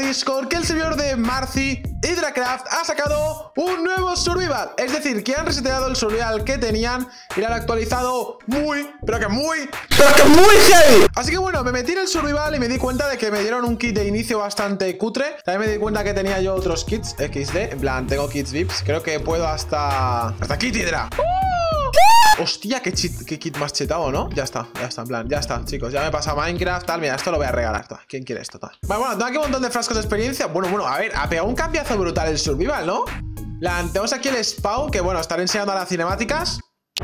Discord que el servidor de Marci HydraCraft ha sacado un nuevo survival. Es decir, que han reseteado el survival que tenían y lo han actualizado pero que muy heavy. Así que bueno, me metí en el survival y me di cuenta de que me dieron un kit de inicio bastante cutre. También me di cuenta que tenía yo otros kits XD. En plan, tengo kits VIPs. Creo que puedo hasta kit Hydra. Hostia, qué kit más chetado, ¿no? Ya está, en plan, ya está, chicos. Ya me pasa Minecraft, tal. Mira, esto lo voy a regalar. ¿Quién quiere esto? Tal. Vale, bueno, tengo aquí un montón de frascos de experiencia. Bueno, a ver, ha pegado un cambiazo brutal el survival, ¿no? Tenemos aquí el spawn, que bueno, estaré enseñando a las cinemáticas.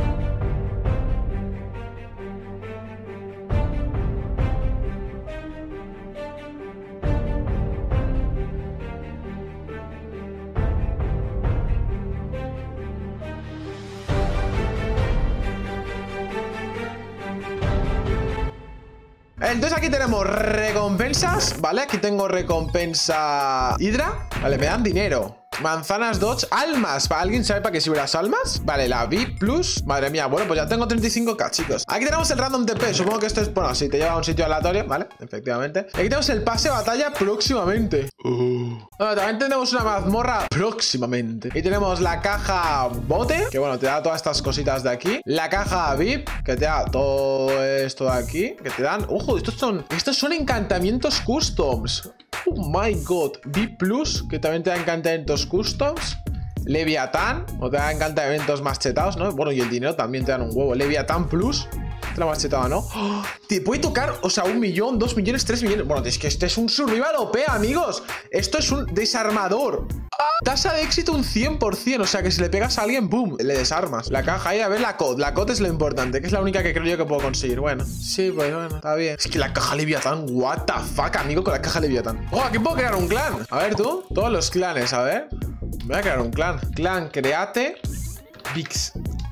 Entonces aquí tenemos recompensas, ¿vale? Aquí tengo recompensa Hydra. Vale, me dan dinero. Manzanas Dodge, almas. ¿Alguien sabe para qué sirven las almas? Vale, la VIP Plus. Madre mía, bueno, pues ya tengo 35k, chicos. Aquí tenemos el Random TP. Supongo que esto es, bueno, si te lleva a un sitio aleatorio, ¿vale? Efectivamente. Aquí tenemos el pase de batalla próximamente. Bueno, también tenemos una mazmorra próximamente. Y tenemos la caja bote, que bueno, te da todas estas cositas de aquí. La caja VIP, que te da todo esto de aquí. Que te dan, ojo, estos son encantamientos customs. Oh my god. VIP Plus, que también te da encantamientos customs. Leviatán, o te da encantamientos más chetados, ¿no? Bueno, y el dinero también te dan un huevo. Leviatán Plus, te la más chetada, ¿no? ¡Oh! Te puede tocar, o sea, 1 millón, 2 millones, 3 millones. Bueno, es que este es un survival OP, amigos. Esto es un desarmador. Tasa de éxito un 100%. O sea, que si le pegas a alguien, ¡boom! Le desarmas. La caja ahí, a ver, la COD. La COD es lo importante, que es la única que creo yo que puedo conseguir. Bueno, sí, pues bueno, está bien. Es que la caja Leviatán, what the fuck, amigo, con la caja Leviatán. ¡Oh, aquí puedo crear un clan! A ver, tú, todos los clanes, a ver. Voy a crear un clan. Clan, create Vix.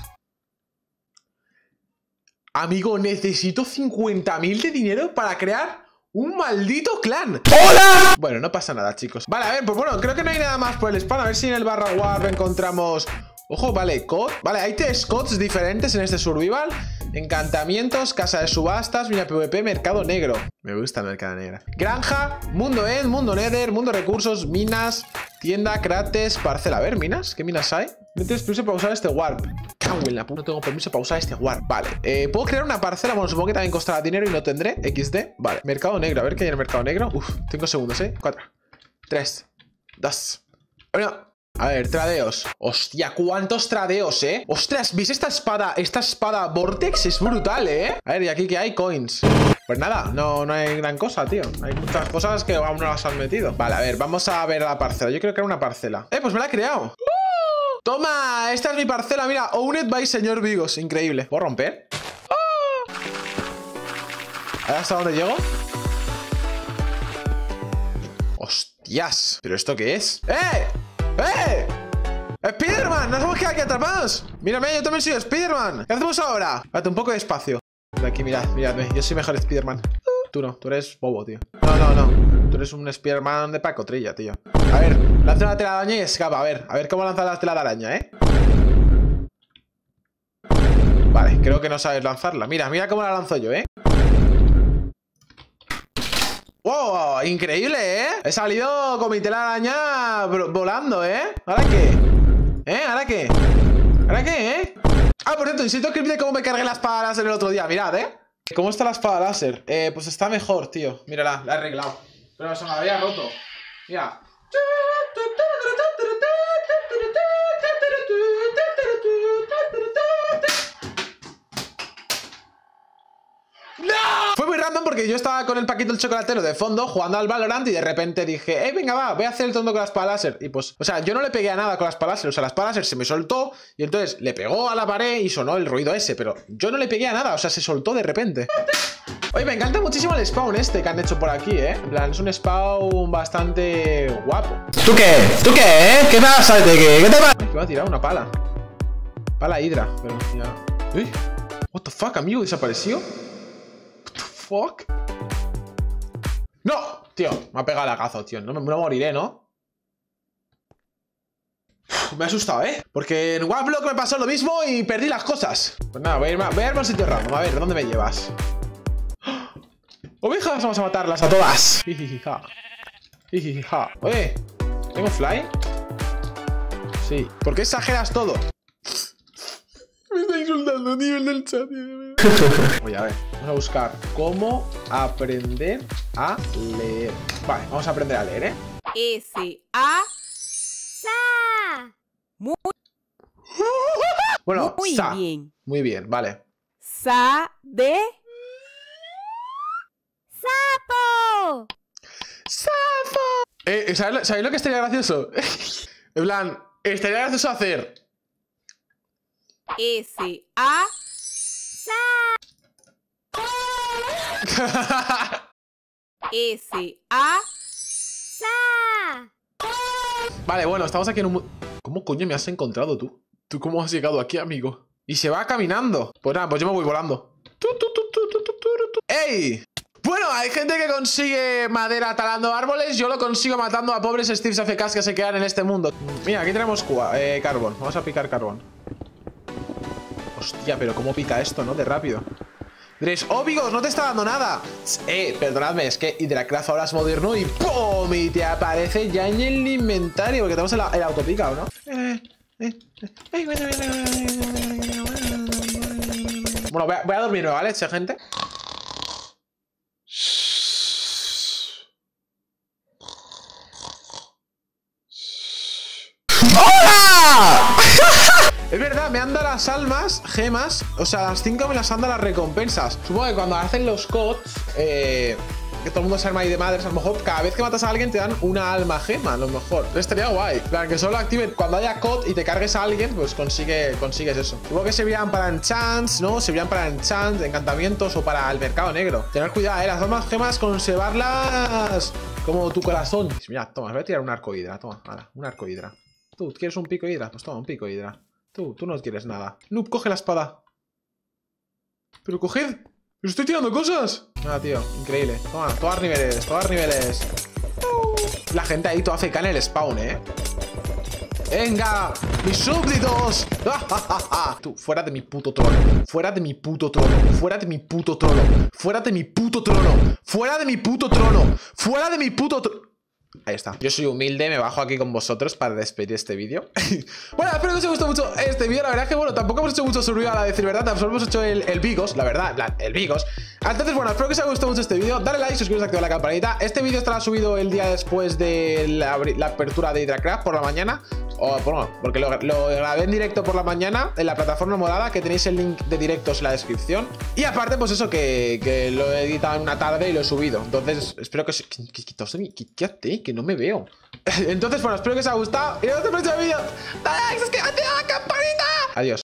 Amigo, necesito 50.000 de dinero para crear un maldito clan. ¡Hola! Bueno, no pasa nada, chicos. Vale, a ver, pues bueno, creo que no hay nada más por el spawn. A ver si en el barra warp encontramos... Ojo, vale, COD. Vale, hay 3 CODs diferentes en este survival. Encantamientos, casa de subastas, mina PvP, mercado negro. Me gusta el mercado negro. Granja, mundo end, mundo nether, mundo recursos, minas, tienda, crates, parcela. A ver, minas, ¿qué minas hay? No tienes permiso para usar este warp. Cago en la puta, no tengo permiso para usar este warp. Vale, puedo crear una parcela. Bueno, supongo que también costará dinero y no tendré. XD. Vale, mercado negro. A ver qué hay en el mercado negro. Uf, 5 segundos, 4, 3, 2, 1. A ver, tradeos. Hostia, ¿cuántos tradeos, Ostras, ¿veis esta espada? Esta espada Vortex es brutal, A ver, ¿y aquí qué hay? Coins. Pues nada, no hay gran cosa, tío. Hay muchas cosas que aún no las han metido. Vale, a ver, vamos a ver la parcela. Yo quiero crear una parcela. Pues me la he creado. Toma, esta es mi parcela, mira. Owned by señor Vigos, increíble. ¿Puedo romper? A ver hasta dónde llego. Hostias, ¿pero esto qué es? ¡Eh! ¡Spiderman! ¡Nos hemos quedado aquí atrapados! Mírame, yo también soy Spiderman. ¿Qué hacemos ahora? Espérate, un poco de espacio. De aquí, miradme. Yo soy mejor Spiderman. Tú no, tú eres bobo, tío. No. Tú eres un Spiderman de pacotrilla, tío. A ver, lanza una telaraña y escapa. A ver cómo lanza la telaraña, Vale, creo que no sabes lanzarla. Mira cómo la lanzo yo, ¡Wow! Increíble, He salido con mi telaraña volando, ¿Ahora qué? ¿Ahora qué? Ah, por cierto, insisto clip de cómo me cargué la espada láser el otro día. Mirad, ¿Cómo está la espada láser? Pues está mejor, tío. Mírala, la he arreglado. Pero se me había roto. Mira. Fue muy random porque yo estaba con el Paquito el chocolatero de fondo jugando al Valorant y de repente dije, venga va, voy a hacer el tonto con la espada láser. Y pues, o sea, yo no le pegué a nada con la espada láser. O sea, la espada láser se me soltó y entonces le pegó a la pared y sonó el ruido ese. Pero yo no le pegué a nada, o sea, se soltó de repente. Oye, me encanta muchísimo el spawn que han hecho por aquí, En plan, es un spawn bastante guapo. ¿Tú qué? ¿Qué pasa? ¿Qué te pasa? Que voy a tirar una pala. Pala Hydra, pero ya... What the fuck, amigo, ¿desapareció? Fuck. ¡No! Tío, me ha pegado lagazo, tío. No moriré, ¿no? Me ha asustado, Porque en One Block me pasó lo mismo y perdí las cosas. Pues nada, voy a irme a un sitio random. A ver, ¿dónde me llevas? ¡Ovejas! Vamos a matarlas a todas. Jijija. Oye, ¿tengo fly? Sí. ¿Por qué exageras todo? Me está insultando a nivel del chat. Oye, a ver, vamos a buscar cómo aprender a leer. Vale, vamos a aprender a leer, ¿eh? S-A. Sa. Muy Bueno, sa. bien. Muy bien, vale. Sa de sapo. ¡Sapo! ¿Sabéis lo que estaría gracioso? En plan, estaría gracioso hacer. S-A. S-A. Sa. Vale, bueno, estamos aquí en un... ¿Cómo coño me has encontrado tú? ¿Tú cómo has llegado aquí, amigo? Y se va caminando. Pues nada, pues yo me voy volando. ¡Ey! Bueno, hay gente que consigue madera talando árboles. Yo lo consigo matando a pobres Steves AFKs que se quedan en este mundo. Mira, aquí tenemos carbón. Vamos a picar carbón. Hostia, pero cómo pica esto, ¿no? De rápido. Diréis, ¡oh, Vigos! No te está dando nada. Perdonadme, es que Hydracraft ahora es moderno y ¡pum! Y te aparece ya en el inventario. Porque tenemos el autopica, ¿o no? Bueno, voy a dormirme, ¿vale, gente? ¡Hola! Es verdad, me han dado las almas, gemas. O sea, las 5 me las han dado las recompensas. Supongo que cuando hacen los CODs, que todo el mundo se arma ahí de madres, a lo mejor cada vez que matas a alguien te dan una alma gema, a lo mejor. Estaría guay. Claro, que solo activen cuando haya COD y te cargues a alguien, pues consigues eso. Supongo que servían para enchants, ¿no? Servían para enchants, encantamientos o para el mercado negro. Tener cuidado, las almas gemas, conservarlas como tu corazón. Mira, toma, voy a tirar un arco hidra. Toma, ahora, un arco hidra. ¿Tú quieres un pico hidra? Pues toma, un pico hidra. Tú no quieres nada. Noob, coge la espada. Pero coged. ¡Os estoy tirando cosas! Nada, tío. Increíble. Toma, todas niveles, todas niveles. La gente ahí toda feca en el spawn, ¿eh? ¡Venga! ¡Mis súbditos! Tú, fuera de mi puto trono. Fuera de mi puto trono. Fuera de mi puto trono. Fuera de mi puto trono. Fuera de mi puto trono. Fuera de mi puto trono. Ahí está. Yo soy humilde, me bajo aquí con vosotros para despedir este vídeo. Bueno, espero que os haya gustado mucho este vídeo. La verdad es que, bueno, tampoco hemos hecho mucho survival, a decir verdad. Solo hemos hecho el Vigos, la verdad, el Vigos. Entonces, bueno, espero que os haya gustado mucho este vídeo. Dale like, suscribiros, activad la campanita. Este vídeo estará subido el día después de la apertura de Hydracraft por la mañana. Bueno, porque lo grabé en directo por la mañana en la plataforma morada, que tenéis el link de directos en la descripción. Y aparte, pues eso, que lo he editado en una tarde y lo he subido. Entonces, espero que os... Quítate, que no me veo. Entonces, bueno, espero que os haya gustado. Y nos vemos en el próximo vídeo. Dale like, suscríbete a la campanita. Adiós.